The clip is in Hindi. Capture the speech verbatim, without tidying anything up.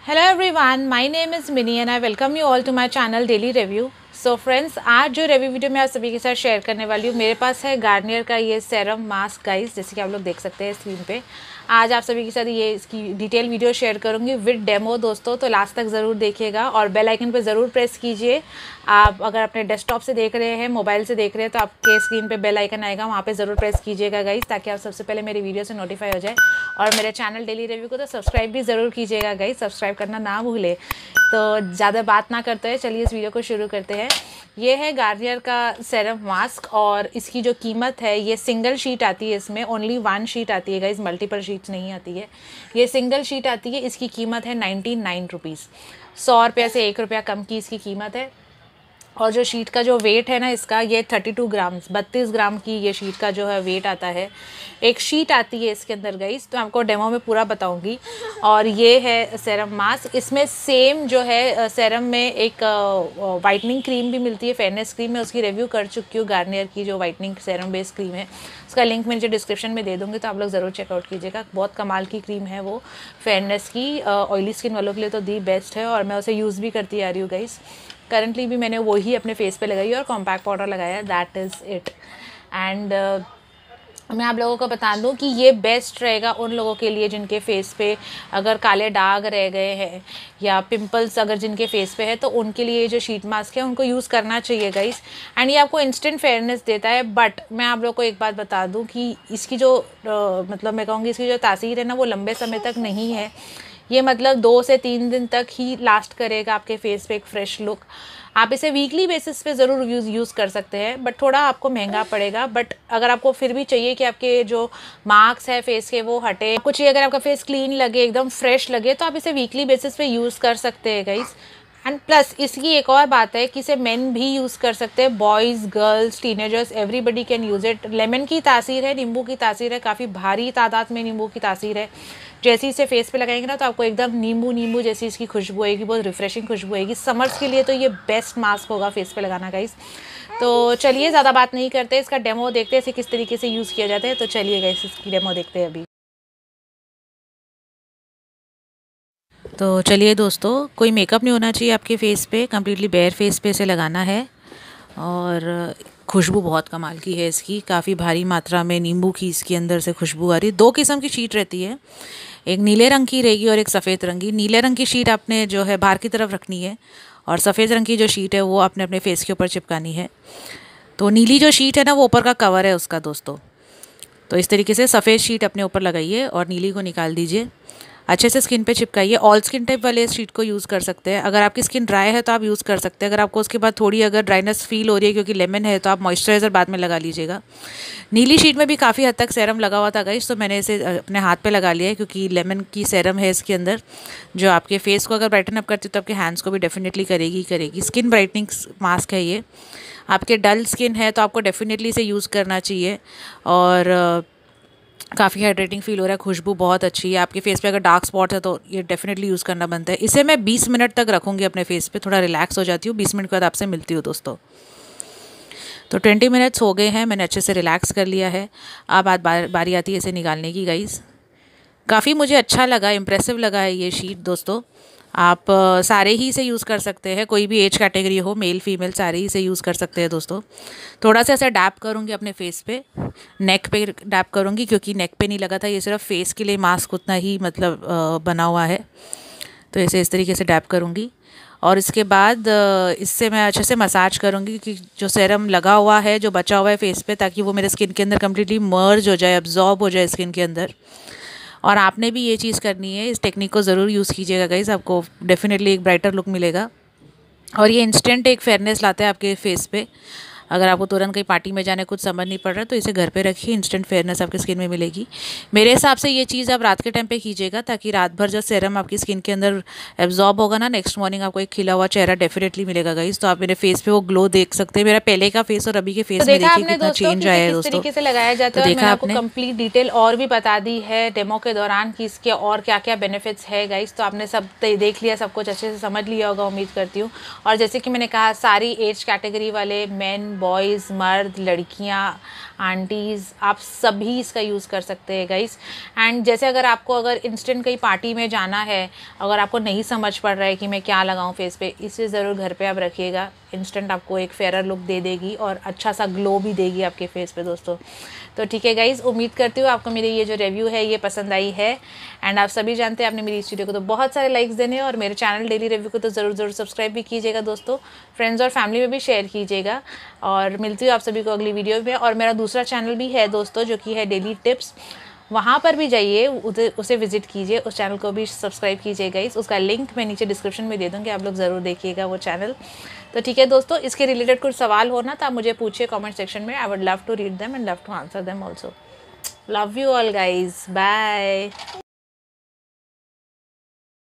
Hello everyone, my name is Mini and I welcome you all to my channel daily review. So friends, आज जो रिव्यू वीडियो मैं आप सभी के साथ शेयर करने वाली हूँ, मेरे पास है गार्नियर का ये सेरम मास्क गाइस, जैसे कि आप लोग देख सकते हैं स्क्रीन पे। आज आप सभी के साथ ये इसकी डिटेल वीडियो शेयर करूँगी विद डेमो दोस्तों, तो लास्ट तक ज़रूर देखिएगा और बेल आइकन पे ज़रूर प्रेस कीजिए। आप अगर अपने डेस्कटॉप से देख रहे हैं, मोबाइल से देख रहे हैं, तो आपके स्क्रीन पे बेल आइकन आएगा, वहाँ पे ज़रूर प्रेस कीजिएगा गाइस, ताकि आप सबसे पहले मेरी वीडियो से नोटिफाई हो जाए। और मेरे चैनल डेली रिव्यू को तो सब्सक्राइब भी ज़रूर कीजिएगा गाइस, सब्सक्राइब करना ना भूले। तो ज़्यादा बात ना करते हैं, चलिए इस वीडियो को शुरू करते हैं। ये है गार्नियर का सेरम मास्क और इसकी जो कीमत है, ये सिंगल शीट आती है, इसमें ओनली वन शीट आती है गाइस, मल्टीपल शीट्स नहीं आती है, ये सिंगल शीट आती है। इसकी कीमत है नाइन्टी नाइन रुपीज़, सौ रुपये से एक रुपया कम की इसकी कीमत है। और जो शीट का जो वेट है ना इसका, ये थर्टी टू ग्राम्स बत्तीस ग्राम की ये शीट का जो है वेट आता है। एक शीट आती है इसके अंदर गाइस, तो आपको डेमो में पूरा बताऊंगी। और ये है सेरम मास्क, इसमें सेम जो है सेरम में एक वाइटनिंग क्रीम भी मिलती है, फेयरनेस क्रीम है, उसकी रिव्यू कर चुकी हूँ। गार्नियर की जो वाइटनिंग सेरम बेस्ड क्रीम है, उसका लिंक मैं नीचे डिस्क्रिप्शन में दे दूँगी, तो आप लोग ज़रूर चेकआउट कीजिएगा। बहुत कमाल की क्रीम है वो, फेयरनेस की, ऑयली स्किन वालों के लिए तो दी बेस्ट है और मैं उसे यूज़ भी करती आ रही हूँ गाइस। करंटली भी मैंने वही अपने फेस पे लगाई है और कॉम्पैक्ट पाउडर लगाया, दैट इज़ इट। एंड मैं आप लोगों को बता दूं कि ये बेस्ट रहेगा उन लोगों के लिए जिनके फेस पे अगर काले दाग रह गए हैं या पिंपल्स अगर जिनके फेस पे है, तो उनके लिए ये जो शीट मास्क है उनको यूज़ करना चाहिए गाइस। एंड ये आपको इंस्टेंट फेयरनेस देता है। बट मैं आप लोगों को एक बात बता दूं कि इसकी जो आ, मतलब मैं कहूँगी इसकी जो तासीर है ना, वो लंबे समय तक नहीं है। ये मतलब दो से तीन दिन तक ही लास्ट करेगा आपके फेस पे एक फ्रेश लुक। आप इसे वीकली बेसिस पे ज़रूर यूज़ यूज़ कर सकते हैं, बट थोड़ा आपको महंगा पड़ेगा। बट अगर आपको फिर भी चाहिए कि आपके जो मार्क्स है फेस के वो हटे, आपको चाहिए अगर आपका फेस क्लीन लगे, एकदम फ्रेश लगे, तो आप इसे वीकली बेसिस पे यूज़ कर सकते हैं गाइस। एंड प्लस इसकी एक और बात है कि इसे मेन भी यूज़ कर सकते हैं, boys, girls, teenagers, everybody can use it. Lemon की तासीर है, नींबू की तासीर है, काफ़ी भारी तादाद में नींबू की तासीर है। जैसे इसे फेस पे लगाएंगे ना, तो आपको एकदम नींबू नींबू जैसी इसकी खुशबू आएगी, बहुत रिफ्रेशिंग खुशबू आएगी। समर्स के लिए तो ये बेस्ट मास्क होगा फेस पे लगाना गाइस। तो चलिए ज़्यादा बात नहीं करते, इसका डेमो देखते हैं इसे किस तरीके से यूज़ किया जाता है। तो चलिए गाइस इसकी डेमो देखते हैं अभी। तो चलिए दोस्तों, कोई मेकअप नहीं होना चाहिए आपके फेस पे, कम्प्लीटली बेयर फेस पे इसे लगाना है। और खुशबू बहुत कमाल की है इसकी, काफ़ी भारी मात्रा में नींबू की इसके अंदर से खुशबू आ रही है। दो किस्म की शीट रहती है, एक नीले रंग की रहेगी और एक सफ़ेद रंग की। नीले रंग की शीट आपने जो है बाहर की तरफ रखनी है और सफ़ेद रंग की जो शीट है वो आपने अपने फेस के ऊपर चिपकानी है। तो नीली जो शीट है ना, वो ऊपर का कवर है उसका दोस्तों। तो इस तरीके से सफ़ेद शीट अपने ऊपर लगाइए और नीली को निकाल दीजिए, अच्छे से स्किन पे चिपकाइए। ऑल स्किन टाइप वाले इस शीट को यूज़ कर सकते हैं। अगर आपकी स्किन ड्राई है तो आप यूज़ कर सकते हैं। अगर आपको उसके बाद थोड़ी अगर ड्राइनेस फील हो रही है क्योंकि लेमन है, तो आप मॉइस्चराइज़र बाद में लगा लीजिएगा। नीली शीट में भी काफ़ी हद तक सेरम लगा हुआ था गाइस, तो मैंने इसे अपने हाथ पे लगा लिया है क्योंकि लेमन की सेरम है इसके अंदर, जो आपके फेस को अगर ब्राइटन अप करती है तो आपके हैंड्स को भी डेफिनेटली करेगी करेगी स्किन ब्राइटनिंग मास्क है ये। आपके डल स्किन है तो आपको डेफिनेटली इसे यूज़ करना चाहिए। और काफ़ी हाइड्रेटिंग फील हो रहा है, खुशबू बहुत अच्छी है। आपके फेस पे अगर डार्क स्पॉट है तो ये डेफिनेटली यूज़ करना बनता है। इसे मैं बीस मिनट तक रखूँगी अपने फेस पे, थोड़ा रिलैक्स हो जाती हूँ। बीस मिनट के बाद आपसे मिलती हूँ दोस्तों। तो ट्वेंटी मिनट्स हो गए हैं, मैंने अच्छे से रिलैक्स कर लिया है। अब बात बार, बारी आती है इसे निकालने की गाइस। काफ़ी मुझे अच्छा लगा, इम्प्रेसिव लगा है ये शीट दोस्तों। आप आ, सारे ही इसे यूज़ कर सकते हैं, कोई भी एज कैटेगरी हो, मेल फीमेल सारे ही इसे यूज़ कर सकते हैं दोस्तों। थोड़ा सा ऐसा डैप करूँगी अपने फेस पे, नेक पे डैप करूँगी क्योंकि नेक पे नहीं लगा था, ये सिर्फ फेस के लिए मास्क उतना ही मतलब आ, बना हुआ है। तो इसे इस तरीके से डैप करूँगी और इसके बाद इससे मैं अच्छे से मसाज करूँगी कि जो सेरम लगा हुआ है, जो बचा हुआ है फेस पे, ताकि वो मेरे स्किन के अंदर कम्प्लीटली मर्ज हो जाए, अब्जॉर्ब हो जाए स्किन के अंदर। और आपने भी ये चीज़ करनी है, इस टेक्निक को ज़रूर यूज़ कीजिएगा गाइस, आपको डेफिनेटली एक ब्राइटर लुक मिलेगा। और ये इंस्टेंट एक फेयरनेस लाता है आपके फेस पे। अगर आपको तुरंत कहीं पार्टी में जाने कुछ समझ नहीं पड़ रहा तो इसे घर पे रखिए, इंस्टेंट फेयरनेस आपकी स्किन में मिलेगी। मेरे हिसाब से ये चीज़ आप रात के टाइम पे कीजिएगा, ताकि रात भर जब सेरम आपकी स्किन के अंदर एब्जॉर्ब होगा ना, नेक्स्ट मॉर्निंग आपको एक खिला हुआ चेहरा डेफिनेटली मिलेगा गाइस। तो आप मेरे फेस पे वो ग्लो देख सकते हैं, मेरा पहले का फेस और अभी के फेस में देखिए कितना चेंज आया है दोस्तों। तरीके से लगाया जाता है, मैंने आपको कंप्लीट डिटेल और भी बता दी है डेमो के दौरान कि इसके और क्या क्या बेनिफिट्स है गाइस। तो आपने सब देख लिया, सब कुछ अच्छे से समझ लिया होगा उम्मीद करती हूँ। और जैसे कि मैंने कहा, सारी एज कैटेगरी वाले, मेन, बॉयज़, मर्द, लड़कियां, आंटीज़, आप सभी इसका यूज़ कर सकते हैं गाइस। एंड जैसे अगर आपको अगर इंस्टेंट कहीं पार्टी में जाना है, अगर आपको नहीं समझ पड़ रहा है कि मैं क्या लगाऊं फेस पे, इसे ज़रूर घर पे आप रखिएगा। इंस्टेंट आपको एक फेयर लुक दे देगी और अच्छा सा ग्लो भी देगी आपके फेस पे दोस्तों। तो ठीक है गाइज़, उम्मीद करती हूँ आपको मेरी ये जो रिव्यू है ये पसंद आई है। एंड आप सभी जानते हैं आपने मेरी इस वीडियो को तो बहुत सारे लाइक्स देने हैं, और मेरे चैनल डेली रिव्यू को तो ज़रूर ज़रूर सब्सक्राइब भी कीजिएगा दोस्तों। फ्रेंड्स और फैमिली में भी शेयर कीजिएगा। और मिलती हूँ आप सभी को अगली वीडियो में। और मेरा दूसरा चैनल भी है दोस्तों जो कि है डेली टिप्स, वहाँ पर भी जाइए, उसे विजिट कीजिए, उस चैनल को भी सब्सक्राइब कीजिए गाइस। उसका लिंक मैं नीचे डिस्क्रिप्शन में दे दूँगी, आप लोग ज़रूर देखिएगा वो चैनल। तो ठीक है दोस्तों, इसके रिलेटेड कुछ सवाल हो ना तो आप मुझे पूछिए कमेंट सेक्शन में। I would love to read them and love to answer them also. Love you all guys, bye.